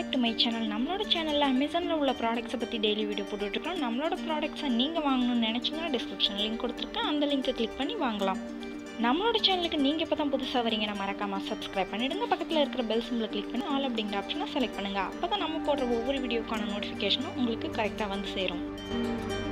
Back to my channel. நம்மளோட சேனலில் அமேசானில் உள்ள ப்ராடக்ட்ஸை பற்றி டெய்லி வீடியோ போட்டுட்ருக்கோம். நம்மளோட ப்ராடக்ட்ஸை நீங்கள் வாங்கணும்னு நினச்சிங்கன்னா டிஸ்கிரிப்ஷன் லிங்க் கொடுத்துருக்கேன். அந்த லிங்க்கை கிளிக் பண்ணி வாங்கலாம். நம்மளோட சேனலுக்கு நீங்கள் இப்போ தான் புதுசாக வரீங்கன்னா மறக்காமல் சப்ஸ்கிரைப் பண்ணிவிடுங்க. பக்கத்தில் இருக்கிற பெல் சிம்பிளை கிளிக் பண்ணி ஆல் அப்படிங்கிற ஆப்ஷனை செலக்ட் பண்ணுங்கள். அப்போ தான் நம்ம போடுற ஒவ்வொரு வீடியோக்கான நோட்டிஃபிகேஷனும் உங்களுக்கு கரெக்டாக வந்து சேரும்.